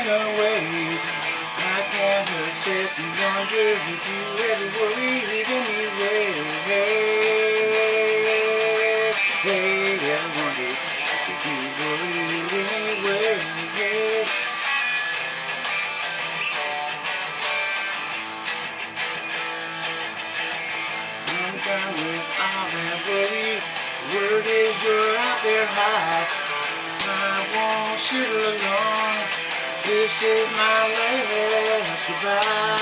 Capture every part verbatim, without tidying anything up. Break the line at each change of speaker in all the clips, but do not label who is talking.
went away. I can't help sit and wonder if you ever worried anyway. Hey, ever wondered if you worried anyway. I'm done with all that worry. Word is you're out there high. I won't settle alone. This is my last goodbye.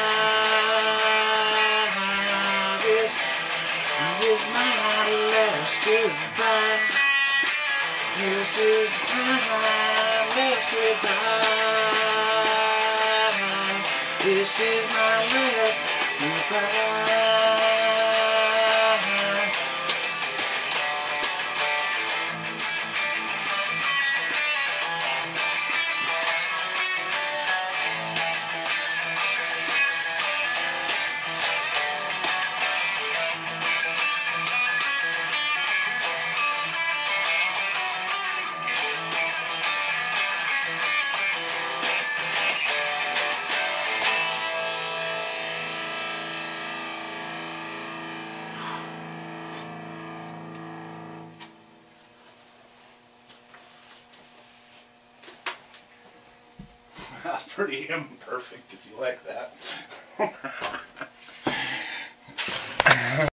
This is my last goodbye. This is my last goodbye. This is my last goodbye.
That's pretty imperfect if you like that.